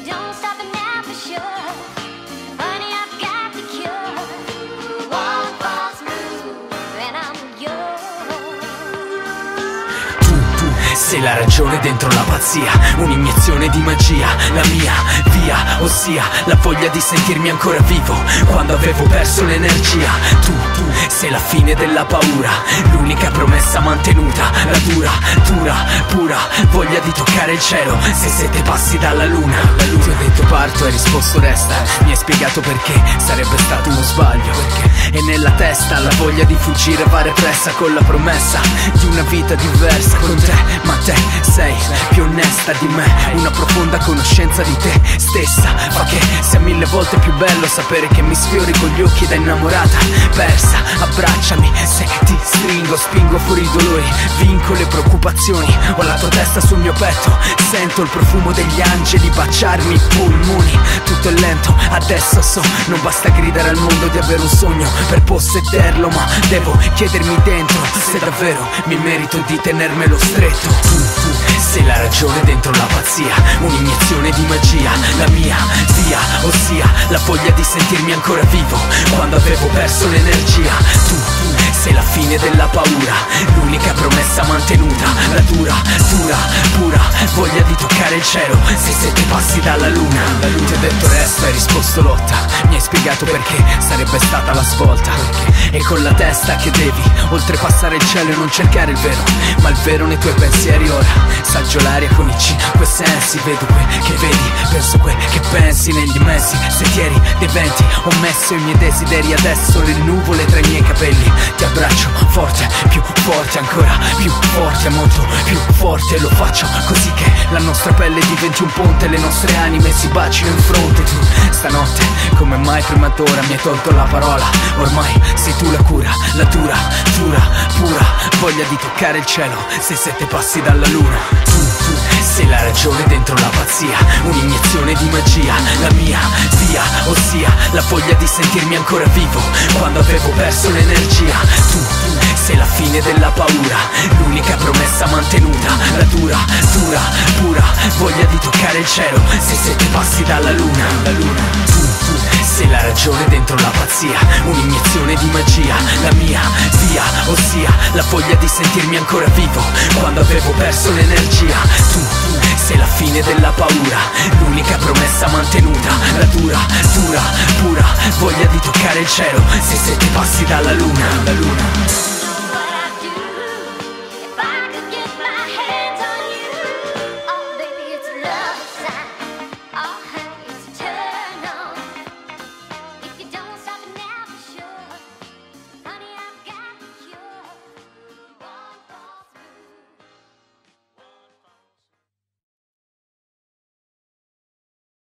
don't stop it now for sure. Honey, I've got the cure. One false move and I'm yours. Tu sei la ragione dentro la pazzia, un'iniezione di magia, la mia via, ossia la voglia di sentirmi ancora vivo quando avevo perso l'energia. Tu sei la fine della paura, l'unica promessa mantenuta, la dura, pura voglia di toccare il cielo, se 7 passi dalla luna. Ti ho detto parto, hai risposto resta, mi hai spiegato perché sarebbe stato uno sbaglio, e nella testa la voglia di fuggire va repressa con la promessa di una vita diversa con te, ma te sei più onesta di me, una profonda conoscenza di te stessa fa che sia 1000 volte più bello sapere che mi sfiori con gli occhi da innamorata persa. Abbracciami, se ti stringo, spingo fuori i dolori, vinco le preoccupazioni, ho la tua testa sul mio petto, sento il profumo degli angeli baciarmi i polmoni. Tutto è lento, adesso so, non basta gridare al mondo di avere un sogno per possederlo, ma devo chiedermi dentro se davvero mi merito di tenermelo stretto. Tu sei la ragione dentro la pazzia, un'iniezione di magia, la mia via, ossia la voglia di sentirmi ancora vivo quando avevo perso l'energia. Tu sei la fine della paura, l'unica promessa mantenuta, la dura, pura voglia di toccare il cielo, se 7 passi dalla luna. Ti ho detto resta, hai risposto lotta, mi hai spiegato perché sarebbe stata la svolta, e con la testa che devi oltrepassare il cielo e non cercare il vero, ma il vero nei tuoi pensieri ora. Saggio l'aria con i 5 sensi, vedo quel che vedi, penso quel che pensi negli immensi sentieri dei venti. Ho messo i miei desideri adesso le nuvole tra i miei capelli, ti abbraccio forte, più forte, ancora più forte, molto più forte. Lo faccio così che la nostra pelle diventi un ponte, le nostre anime si bacino in fronte. Tu stanotte come mai prima d'ora mi hai tolto la parola, ormai sei tu la cura, la dura, pura voglia di toccare il cielo, se 7 passi dalla luna. Tu sei la ragione dentro la pazzia, un'iniezione di magia, la mia via, ossia la voglia di sentirmi ancora vivo quando avevo perso l'energia. Tu sei la fine della paura, l'unica promessa mantenuta, la dura, pura voglia di toccare il cielo, se 7 passi dalla luna. Tu sei la ragione dentro la pazzia, un'iniezione di magia, la mia via, ossia la voglia di sentirmi ancora vivo quando avevo perso l'energia. Tu sei la fine della paura, l'unica promessa mantenuta, la dura, pura voglia di toccare il cielo, se 7 passi dalla luna.